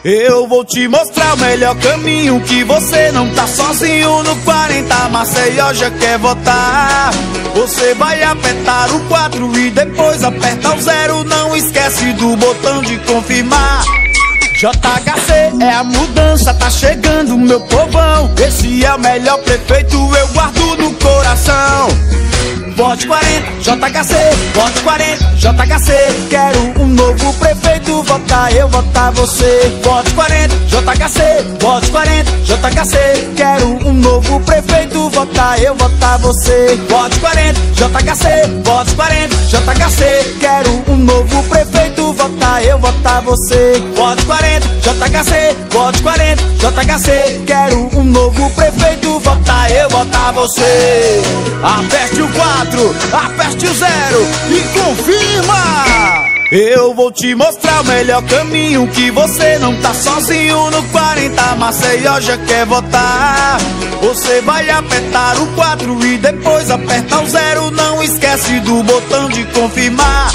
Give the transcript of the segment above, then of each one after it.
Eu vou te mostrar o melhor caminho, que você não tá sozinho no 40. Maceió já quer votar. Você vai apertar o 4 e depois aperta o 0. Não esquece do botão de confirmar. JHC é a mudança, tá chegando meu povão. Esse é o melhor prefeito, eu guardo no coração. Vote 40, JHC, vote 40, JHC. Quero um novo prefeito, votar eu, votar você. Vote 40, JHC, vote 40, JHC. Quero um novo prefeito, votar eu, votar você. Vote 40, JHC, vote 40, JHC. Quero um novo prefeito, votar eu, votar você. Vote 40, JHC, vote 40, JHC. Quero um novo prefeito, votar eu, votar você. Aperte o 4, aperte o 0 e confirma. Eu vou te mostrar o melhor caminho, que você não tá sozinho no 40. Maceió já quer votar. Você vai apertar o 4 e depois aperta o 0. Não esquece do botão de confirmar.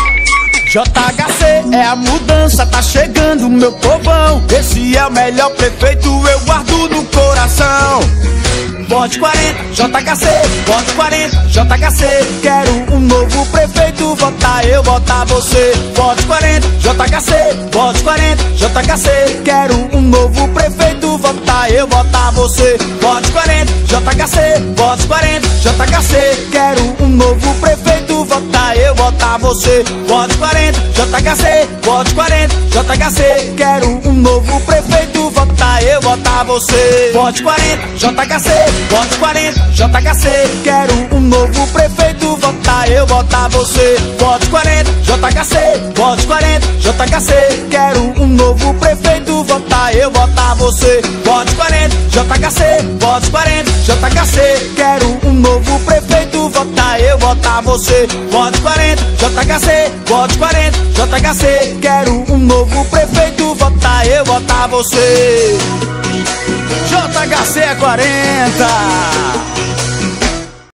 JHC é a mudança, tá chegando meu povão. Esse é o melhor prefeito, eu guardo no coração. Vote 40, JHC, vote 40, JHC. Quero um novo prefeito, votar eu, votar você. Vote 40, JHC, vote 40, JHC. Quero um novo prefeito, votar eu, votar você. Vote 40, JHC, vote 40, JHC. Quero um novo prefeito, votar eu, votar você. Vote 40, JHC, vote 40, JHC. Quero um novo prefeito, votar eu, votar você. Vote 40, JHC, vote 40, JHC. Quero um novo prefeito, votar eu, votar você. Vote 40, JHC, vote 40, JHC. Quero um novo prefeito, votar eu, votar você. Vote 40, JHC, vote 40, JHC. Quero um novo prefeito, votar eu, votar você. Vote 40, JHC, vote 40, JHC. Quero um novo prefeito, votar eu, votar você. JHC é 40.